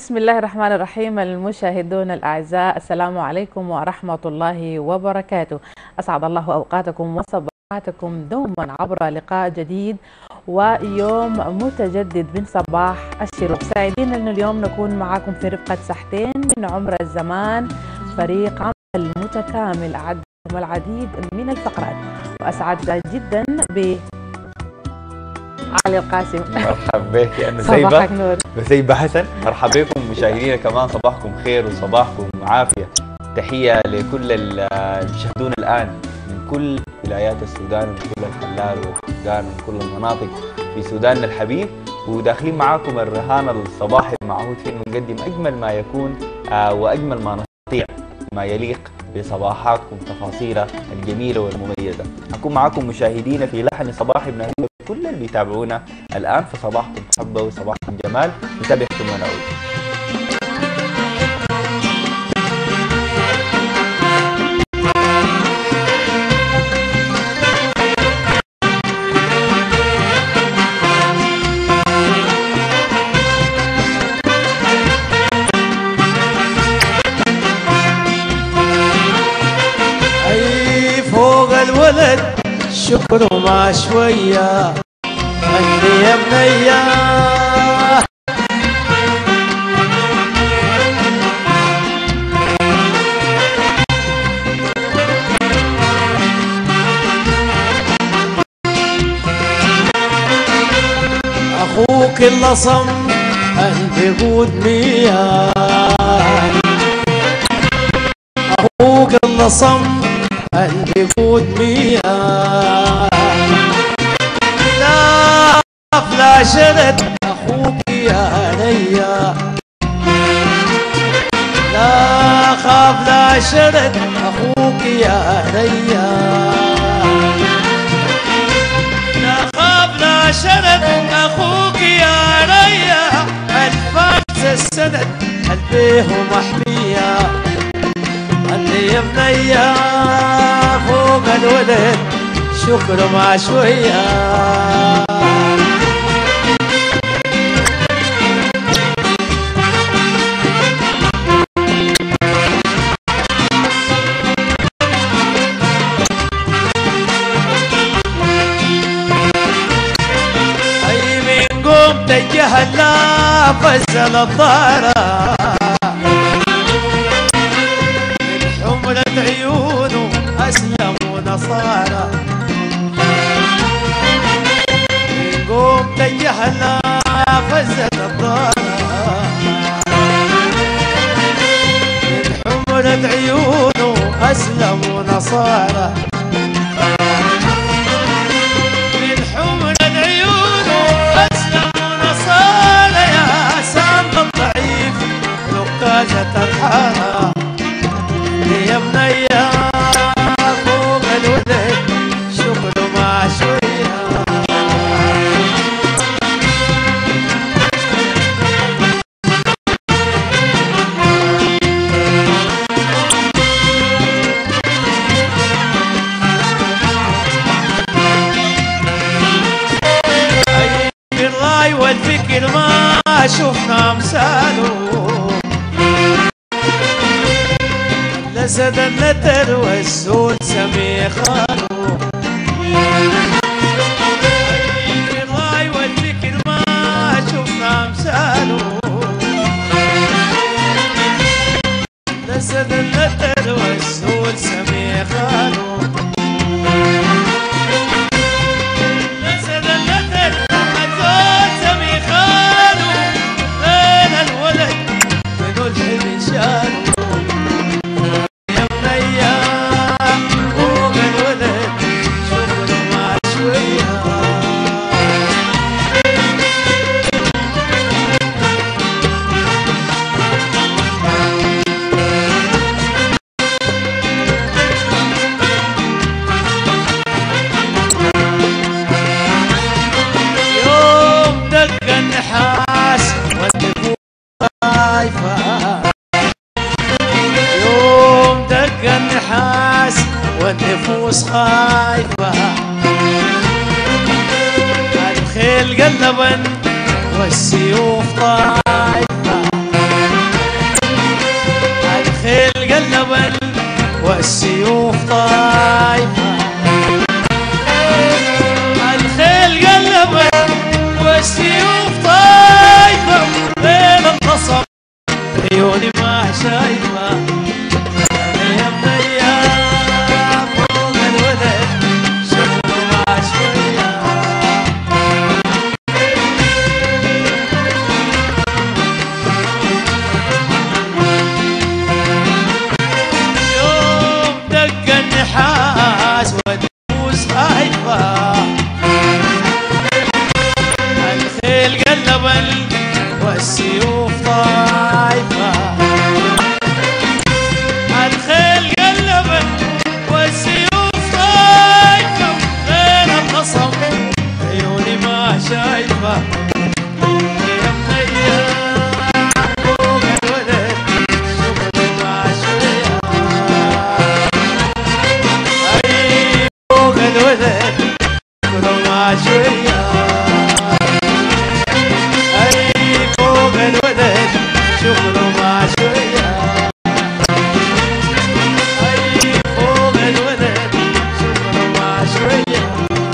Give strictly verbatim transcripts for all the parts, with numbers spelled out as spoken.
بسم الله الرحمن الرحيم. المشاهدون الأعزاء، السلام عليكم ورحمة الله وبركاته. أسعد الله أوقاتكم وصباحاتكم دوما عبر لقاء جديد ويوم متجدد من صباح الشروق. سعيدين أن اليوم نكون معكم في رفقة ساعتين من عمر الزمان. فريق عمل متكامل أعد لكم العديد من الفقرات، وأسعد جدا ب علي القاسم. مرحبا بك يا أنا صباحك نور. وسيبة حسن. مرحبا بكم مشاهدينا كمان، صباحكم خير وصباحكم عافية. تحية لكل اللي بيشاهدونا الآن من كل ولايات السودان ومن كل الحلال والسودان ومن كل المناطق في سوداننا الحبيب، وداخلين معاكم الرهان الصباحي المعهود في انه نقدم اجمل ما يكون واجمل ما نستطيع ما يليق بصباحاتكم تفاصيلها الجميله والمميزه. حكون معاكم مشاهدينا في لحن صباحي بنهدي كل اللي بيتابعونا الان في صباحكم محبه وصباحكم جمال. نتابع ثم نعود. شكر ما شوية غني يا بنية أخوك اللي صم قلبي قود مية، أخوك اللي صم قلبي قود مية، لا خاف لا شرد أخوك يا هنية، لا خاف لا شرد أخوك يا هنية، لا خاف لا شرد أخوك يا هنية، الفاس السند قلبيه محمية، اللي يا بنية فوق الولد شكر ما شوية. أي من قوم تجهل لا فزل الضارة عيونه أسلم ونصارى، قوم تجهل فزت الضارة من حمرة عيونه أسلم ونصارى، من حمرة عيونه أسلم ونصارى، يا سام الضعيف نقازة الحارة يا بنية فوق الولد شغله ما شوية. أي الراي والفكر ما شفنا امثاله، الأسد النتر والسود سمي خاله، الراي والفكر ما شفنا امثاله، الأسد النتر والسود سمي خاله، الأسد النتر والسود سمي خاله، غير الولد منو الحلم شاله، والنفوس خايفة، الخيل قلبا والسيوف طايفة، والسيوف طايفة، الخيل قلبت والسيوف طايفة، بين القصب عيوني ما شايفة. يا بنية فوق الولد شغله مع شوية، يوم دق النحاس والدروس هايفة، الخيل قلبن والسيوف طايفة، الخيل قلبن والسيوف طايفة، غير الخصم عيوني ما شايفة. يا بنية فوق الولد شغله مع شوية، أي فوق الولد شغله مع شوية، أي فوق الولد شغله مع شوية، أي فوق الولد شغله مع شوية،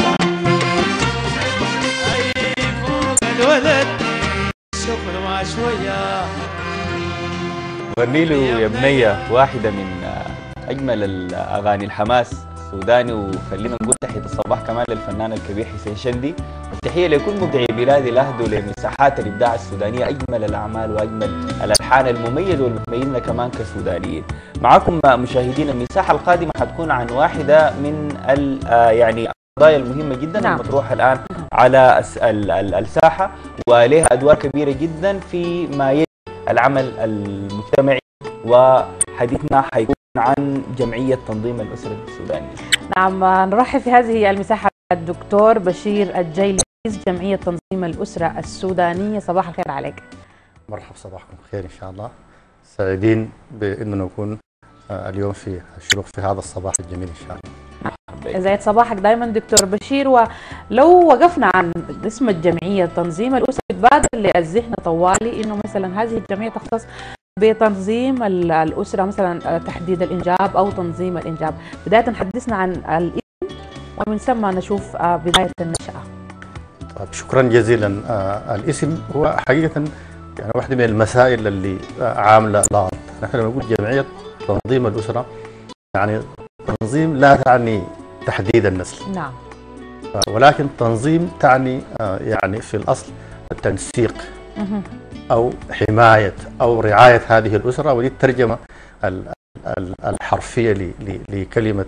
أي فوق الولد شغله مع شوية. غني له يا بنية واحدة من أجمل الأغاني الحماس السوداني، وخلينا نقول تحية الصباح كمان للفنان الكبير حسين شندي، والتحية لكل مبدعي بلادي اللي أهدوا لمساحات الإبداع السودانية أجمل الأعمال وأجمل الألحان المميزة واللي بتميزنا كمان كسودانيين. معكم مشاهدين، المساحة القادمة حتكون عن واحدة من يعني القضايا المهمة جدا نعم. المطروحة الآن على الساحة، ولها أدوار كبيرة جدا في ما يلي العمل المجتمعي، وحديثنا حيكون عن جمعية تنظيم الأسرة السودانية. نعم، نرحب في هذه المساحة الدكتور بشير الجيلي، رئيس جمعية تنظيم الأسرة السودانية. صباح الخير عليك. مرحبا، صباحكم خير إن شاء الله. سعيدين بأننا نكون اليوم في الشروق في هذا الصباح الجميل إن شاء الله. زيد صباحك دائما دكتور بشير. ولو وقفنا عن اسم الجمعية تنظيم الأسرة، بتبادر للذهن طوالي إنه مثلا هذه الجمعية تختص بتنظيم الأسرة، مثلا تحديد الإنجاب أو تنظيم الإنجاب. بداية حدثنا عن الاسم ومن ثم نشوف بداية النشأة. طيب شكرا جزيلا. الاسم هو حقيقة يعني واحدة من المسائل اللي عاملة لغط. نحن لما نقول جمعية تنظيم الأسرة يعني تنظيم لا تعني تحديد النسل، نعم، ولكن تنظيم تعني يعني في الأصل التنسيق أو حماية أو رعاية هذه الأسرة، ودي الترجمة الحرفية لكلمة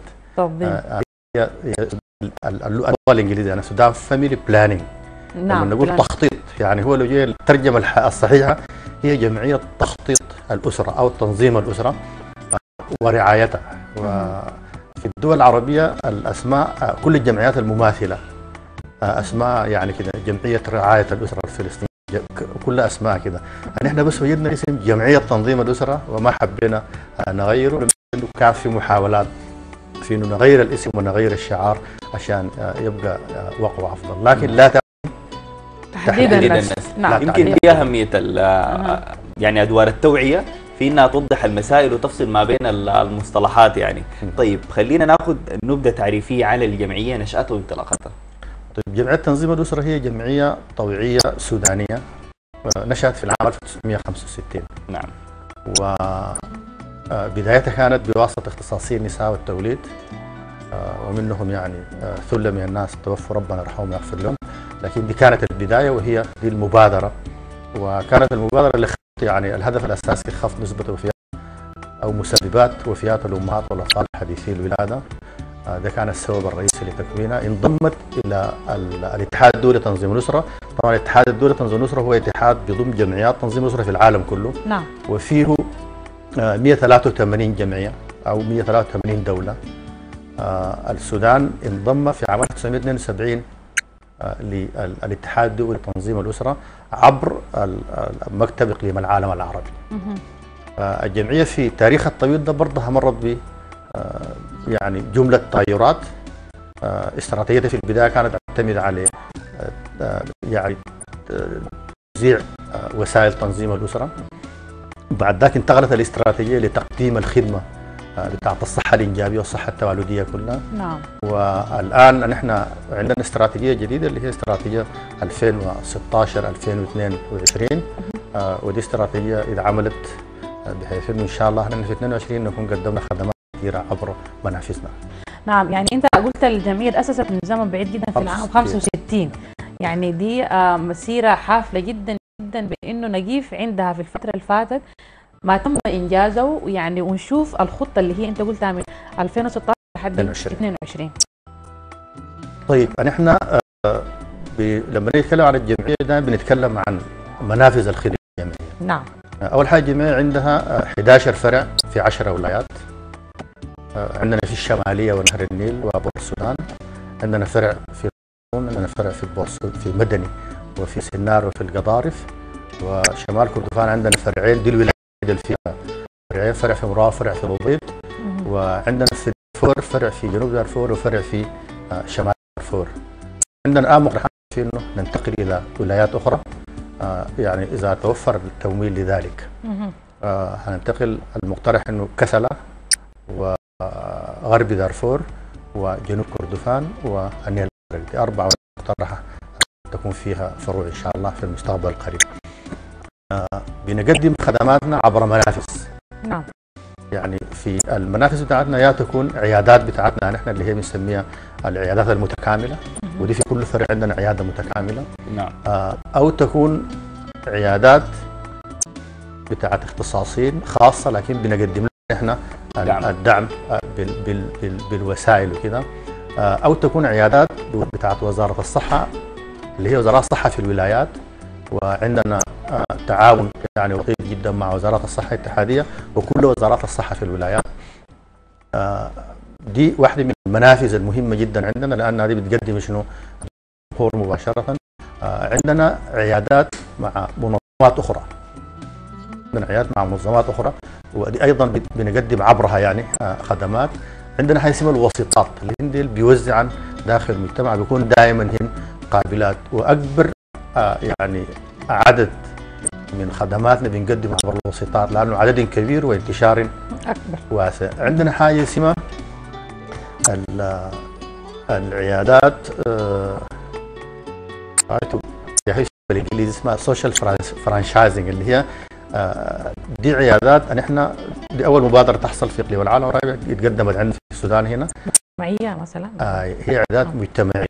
اللغة الإنجليزية يعني سودان فاميلي بلانينج. نعم، لما نقول تخطيط يعني هو لو جاء الترجمة الصحيحة هي جمعية تخطيط الأسرة أو تنظيم الأسرة ورعايتها. وفي الدول العربية الأسماء كل الجمعيات المماثلة أسماء يعني كده جمعية رعاية الأسرة الفلسطينية، كل أسماء كده. نحن بس وجدنا اسم جمعية تنظيم الأسرة وما حبينا نغيره، لأنه كان في محاولات في إنه نغير الاسم ونغير الشعار عشان يبقى وقوع أفضل، لكن لا تحديد النسل. نعم، يمكن دي أهمية يعني أدوار التوعية في انها توضح المسائل وتفصل ما بين المصطلحات يعني. طيب خلينا ناخذ نبذه تعريفيه على الجمعيه، نشاتها وانطلاقتها. طيب جمعيه تنظيم الاسره هي جمعيه طوعيه سودانيه نشأت في العام ألف وتسعمئة وخمسة وستين. نعم. وبدايتها كانت بواسطه اختصاصي النساء والتوليد، ومنهم يعني ثله من الناس توفوا ربنا يرحمهم ويغفر لهم، لكن دي كانت البدايه وهي دي المبادره. وكانت المبادره اللي يعني الهدف الاساسي خفض نسبه وفيات او مسببات وفيات الامهات والاطفال حديثي الولاده. ده كان السبب الرئيسي لتكوينها. انضمت الى الاتحاد الدولي لتنظيم الاسره. طبعا الاتحاد الدولي لتنظيم الاسره هو اتحاد بيضم جمعيات تنظيم الاسره في العالم كله. نعم. وفيه مئة وثلاثة وثمانين جمعيه او مئة وثلاثة وثمانين دوله. السودان انضم في عام ألف وتسعمئة واثنين وسبعين للاتحاد الدولي لتنظيم الاسره عبر مكتب اقليم العالم العربي. الجمعيه في تاريخها الطويل ده برضها مرت ب يعني جمله تغيرات. استراتيجيتها في البدايه كانت تعتمد على يعني توزيع وسائل تنظيم الاسره. بعد ذاك انتقلت الاستراتيجيه لتقديم الخدمه بتاعت الصحه الانجابيه والصحه التوالديه كلها. نعم. والان نحن عندنا استراتيجيه جديده اللي هي استراتيجيه ألفين وستاشر ألفين واثنين وعشرين، آه ودي استراتيجيه اذا عملت بحيث انه ان شاء الله نحن في اثنين وعشرين نكون قدمنا خدمات كثيره عبر منافسنا. نعم، يعني انت قلت الجمعيه تاسست من زمن بعيد جدا في العام خمسة وستين، يعني دي آه مسيره حافله جدا جدا بانه نقيف عندها في الفتره اللي فاتت ما تم انجازه، يعني ونشوف الخطه اللي هي انت قلتها من ألفين وستاشر لحد اثنين وعشرين. طيب نحن آه لما نتكلم عن الجمعيه دائما بنتكلم عن منافذ الخدمه الجمعيه. نعم. اول حاجه الجمعيه عندها أحد عشر فرع في عشر ولايات. عندنا في الشماليه ونهر النيل وبور السودان، عندنا فرع في عندنا فرع في بورسود في مدني وفي سنار وفي القضارف، وشمال كردفان عندنا فرعين، دي الولايات اللي فيها فرعين، فرع في مراوه فرع في الوضيط، وعندنا في دارفور فرع في جنوب دارفور وفرع في شمال دارفور. عندنا الان مقترح في انه ننتقل الى ولايات اخرى، آه يعني اذا توفر التمويل لذلك. آه هننتقل، المقترح انه كسلا وغرب دارفور وجنوب كردفان والنيل الازرق، دي اربع مقترحه تكون فيها فروع ان شاء الله في المستقبل القريب. آه بنقدم خدماتنا عبر منافس. نعم. يعني في المنافس بتاعتنا يا تكون عيادات بتاعتنا نحن اللي هي بنسميها العيادات المتكامله، ودي في كل فرع عندنا عياده متكامله. نعم. آه او تكون عيادات بتاعت اختصاصين خاصه، لكن بنقدم لهم احنا الدعم بال بال بال بالوسائل وكذا. آه او تكون عيادات بتاعت وزاره الصحه اللي هي وزارات الصحه في الولايات، وعندنا آه تعاون يعني وطيد جدا مع وزارات الصحه الاتحاديه وكل وزارات الصحه في الولايات. آه دي واحده من المنافذ المهمه جدا عندنا، لان هذه بتقدم شنو؟ الجمهور مباشره. آه عندنا عيادات مع منظمات اخرى، عندنا عيادات مع منظمات اخرى، ودي ايضا بنقدم عبرها يعني آه خدمات. عندنا حاجه اسمها الوسيطات اللي هن بيوزعن داخل المجتمع، بيكون دائما هن قابلات، واكبر آه يعني عدد من خدماتنا بنقدم عبر الوسيطات لانه عدد كبير وانتشار اكبر واسع. عندنا حاجه اسمها العيادات آه بالانجليزي اسمها سوشيال فرانشايزنج، اللي هي آه دي عيادات نحن دي اول مبادره تحصل في اقليم العالم الرابع، اتقدمت عندنا في السودان هنا. مجتمعيه مثلا؟ آه هي عيادات مجتمعيه.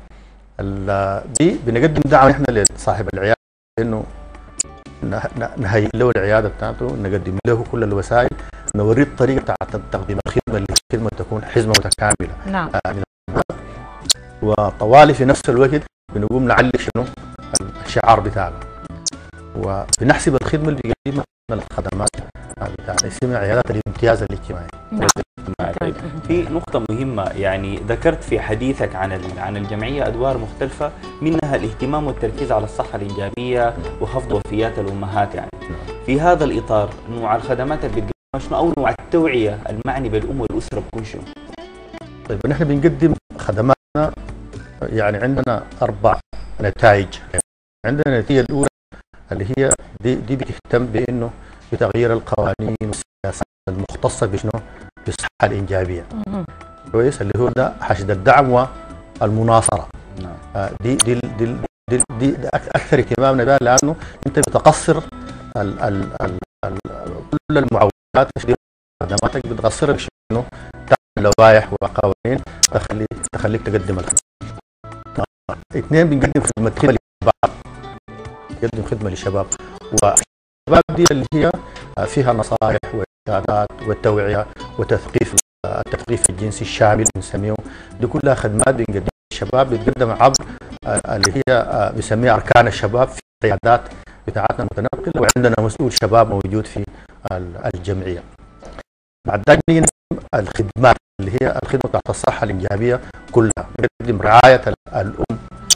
دي بنقدم دعم نحن لصاحب العياده انه نهيئ له العياده بتاعته، نقدم له كل الوسائل، نوريه الطريقه بتاعت تقديم الخدمه اللي الخدمه تكون حزمه متكامله. نعم. آه وطوالي في نفس الوقت بنقوم نعلي شنو الشعار بتاعنا، وبنحسب الخدمه اللي بيقدمها الخدمات بتاعنا اسمها عيادات الامتياز الاجتماعي. نعم. طيب في نقطة مهمة يعني ذكرت في حديثك عن عن الجمعية أدوار مختلفة، منها الاهتمام والتركيز على الصحة الإنجابية وخفض وفيات الأمهات. يعني في هذا الإطار نوع الخدمات اللي بتقدمها شنو، أو نوع التوعية المعني بالأم والأسرة بكون شنو؟ طيب نحن بنقدم خدماتنا يعني عندنا أربع نتائج. عندنا النتيجة الأولى اللي هي دي, دي بتهتم بأنه بتغيير القوانين والسياسات المختصة بشنو؟ بالصحة الإنجابية. كويس، اللي هو ده حشد الدعم والمناصرة. آه دي دي دي دي, دي, دي أكثر اهتمامنا بها، لأنه أنت بتقصر ال ال ال ال كل المعوقات في خدماتك، بتقصرها بشنو؟ تعمل لوائح وقوانين تخليك تخليك تقدم الخدمة. آه اثنين بنقدم خدمة خدمة للشباب، نقدم خدمة للشباب، والشباب دي اللي هي فيها نصائح وإرشادات والتوعية وتثقيف التثقيف الجنسي الشامل بنسميه. دي كلها خدمات بنقدمها للشباب، بتقدم عبر اللي هي بنسميها أركان الشباب في العيادات بتاعتنا المتنقلة، وعندنا مسؤول شباب موجود في الجمعية. بعد ذلك الخدمات اللي هي الخدمة بتاعت الصحة الإنجابية كلها، بنقدم رعاية الأم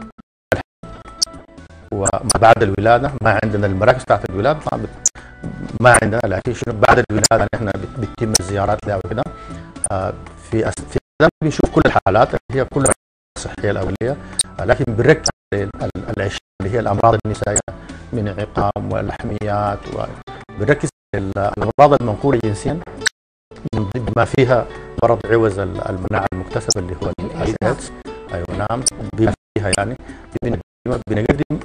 وما بعد الولادة. ما عندنا المراكز بتاعت الولادة ما عندنا، لكن شنو بعد الولادة نحن بتتم الزيارات لها وكذا. آه في أس... في بنشوف كل الحالات اللي هي كل الصحية الأولية، آه لكن بنركز على الأشياء اللي هي الأمراض النسائية من عقام واللحميات، وبنركز على الأمراض المنقولة جنسيا من ضمن ما فيها مرض عوز المناعه المكتسبه اللي هو الايدز. ايوه نعم، بما فيها يعني بنقدم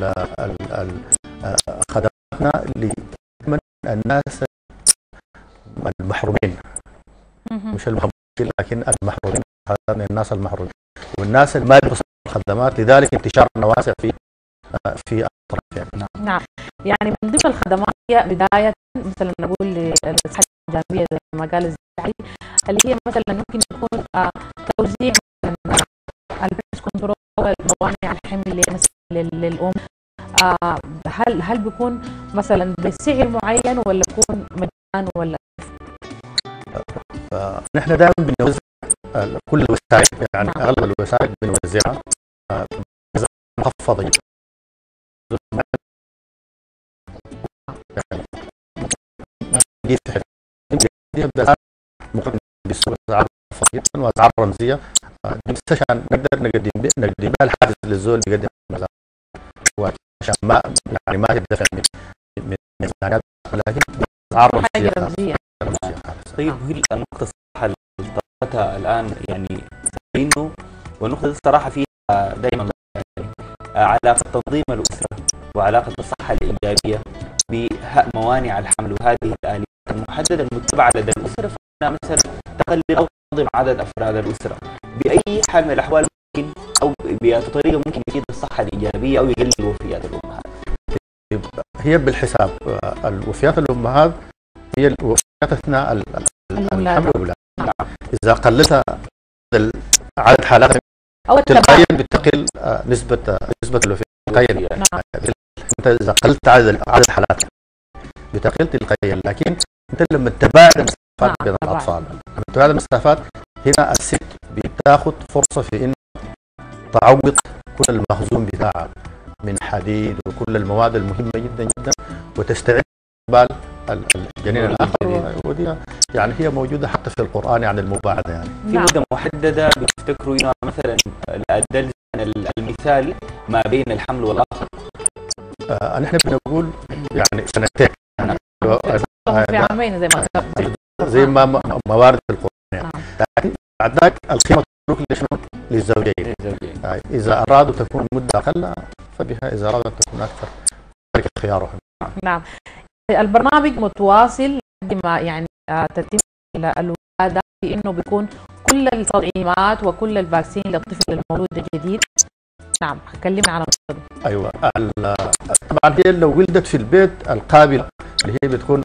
خدماتنا لمن الناس المحرومين، مش المحرومين لكن المحرومين، هذا الناس المحرومين والناس اللي ما يوصلوا الخدمات، لذلك انتشارنا واسع في في الاطراف يعني. نعم، يعني من ضمن الخدمات هي بدايه مثلا نقول للصحه الجانبيه زي ما قال الزراعي، اللي هي مثلا ممكن يكون آه توزيع البريس كنترول الموانع الحمل للام. آه هل هل بيكون مثلا بسعر معين ولا بيكون مجان ولا؟ نحن دائما بنوزع كل الوسائل، يعني اغلب الوسائل بنوزعها مخفضه مقارنة بالسوق اسعار فقيره واسعار رمزيه، بس عشان نقدر نقدم نقدم بها الحافز للزول بيقدم المزاد، وعشان ما يعني ما يدفع من من ميزانيات، لكن اسعار رمزيه. طيب هي النقطه الصراحه اللي طرحتها الان يعني انه والنقطه الصراحه فيها دائما علاقه تنظيم الاسره وعلاقه الصحه الايجابيه بموانع الحمل وهذه الاليات المحدده المتبعه لدى الاسره، فإنها مثلا تقلل او تنظم عدد افراد الاسره باي حال من الاحوال ممكن او بطريقه ممكن يزيد الصحه الايجابيه او يقلل وفيات الامهات. هي بالحساب الوفيات الامهات هي الوفيات اثناء الحمل والولاده. نعم. اذا قلتها عدد حالات تلقائيا بتقل نسبه نسبه الوفيات تلقائيا. نعم. انت اذا قلت عدد عدد الحالات بتقل تلقائيا، لكن انت لما تباعد المسافات بين الاطفال، لما تباعد المسافات هنا الست بتاخذ فرصه في ان تعوض كل المخزون بتاعها من حديد وكل المواد المهمه جدا جدا وتستعد بال الجنين الاخر، ودي يعني هي موجوده حتى في القران يعني المباعده يعني. في مده محدده بتفتكروا انه مثلا الدلز المثالي ما بين الحمل والاخر؟ آه نحن بنقول يعني سنتين يعني في عامين زي ما زي ما موارد في القران يعني. لكن بعد ذاك القيمه تروح لشنو؟ للزوجين. يعني اذا ارادوا تكون مده اقل فبها، اذا ارادوا ان تكون اكثر ذلك خيارهم. نعم. البرنامج متواصل ما يعني تتم الولاده في انه بيكون كل التطعيمات وكل الفاكسين للطفل المولود الجديد. نعم، كلمي عن النقطه دي. ايوه طبعا هي لو ولدت في البيت القابله اللي هي بتكون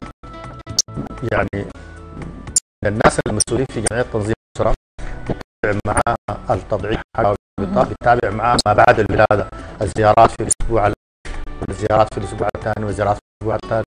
يعني الناس المسؤولين في جمعيه تنظيم الاسره بتتابع معها التضعيف حقها، بتتابع معها ما بعد الولاده، الزيارات في الاسبوع الزيارات في الاسبوع الثاني والزيارات في الاسبوع الثالث،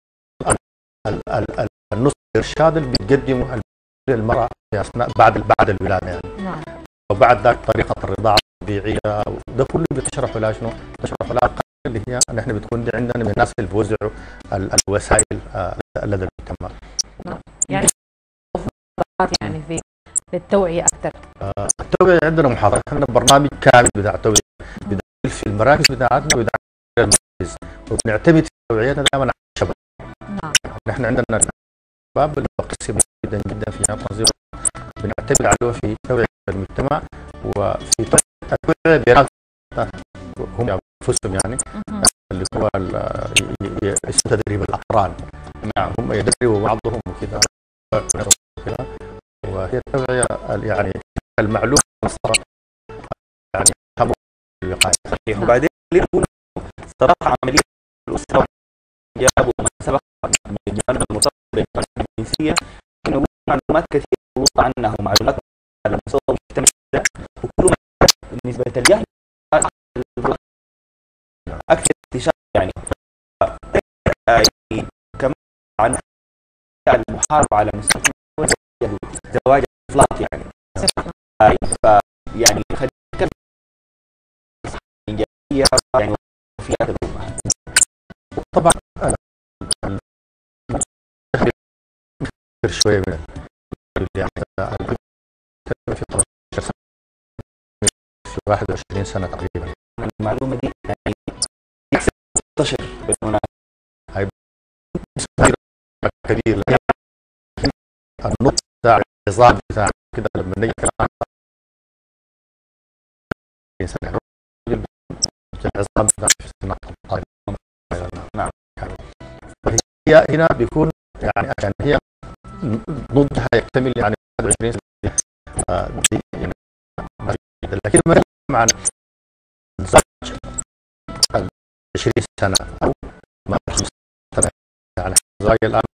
النص الارشاد اللي بتقدمه المراه في اثناء بعد بعد الولاده يعني. نعم. وبعد ذاك طريقه الرضاعه الطبيعيه، ده كله بتشرحوا لها شنو؟ تشرحوا لها اللي هي نحن بتكون دي عندنا من الناس اللي بيوزعوا الوسائل لدى المجتمع. نعم. يعني يعني في التوعيه اكثر. آه التوعيه عندنا محاضرات، عندنا برنامج كامل بتاع توعيه بداية في المراكز بتاعتنا وبتاع المراكز، وبنعتمد في توعيتنا دائما على الشباب. نعم. نحن عندنا الشباب اللي قسم جدا جدا في تنظيم، بنعتمد عليه في توعيه المجتمع وفي التوعيه بينات هم انفسهم يعني اللي هو اسمه تدريب الاقران. نعم، هم يدربوا بعضهم وكذا، وهي التوعيه يعني المعلومه يعني الوقايه. صحيح. وبعدين يقول صراحه عمليه الاسره جابوا ما سبق من الجوانب المرتبطه بالقضايا الجنسيه، انه معلومات كثيره عنها ومعلومات على مستوى المجتمع، وكل ما بالنسبه للجهل اكثر انتشار يعني. يعني كمان عن المحاربه على مستوى زواج الاطلاق يعني. ف يعني خلينا نتكلم ايجابيه يعني وفيات الامهات. طبعا شويه من يعني في ثمانية عشر سنه في واحد وعشرين سنه تقريبا. المعلومه دي يعني تنتشر بالمناسبه هاي كبير، لكن النطق النظام بتاع كده لما نيجي كلام سنة النظام بتاع صناعة الطائرة. نعم. فهي هنا بيكون يعني عشان هي نضجها يكتمل يعني عشرين سنة آه يعني لكن ما معنى عشرين سنة أو ما خمس سنة يعني زي الآن